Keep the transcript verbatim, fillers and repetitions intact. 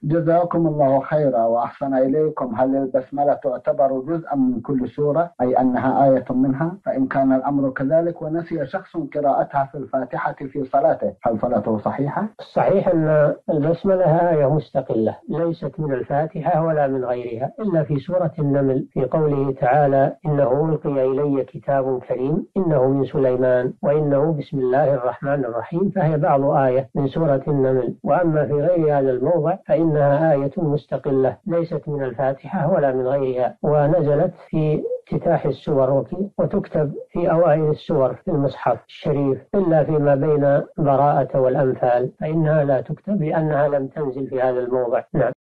جزاكم الله خيرا وأحسن إليكم. هل البسملة تعتبر جزءا من كل سورة، أي أنها آية منها؟ فإن كان الأمر كذلك ونسي شخص قراءتها في الفاتحة في صلاته، هل صلاته صحيحة؟ الصحيح أن البسملة آية مستقلة ليست من الفاتحة ولا من غيرها، إلا في سورة النمل في قوله تعالى: إنه ألقي إلي كتاب كريم إنه من سليمان وإنه بسم الله الرحمن الرحيم، فهي بعض آية من سورة النمل. وأما في غير هذا الموضع فإنها آية مستقلة ليست من الفاتحة ولا من غيرها، ونزلت في افتتاح السور وتكتب في أوائل السور في المصحف الشريف، إلا فيما بين براءة والأنفال فإنها لا تكتب لأنها لم تنزل في هذا الموضع. نعم.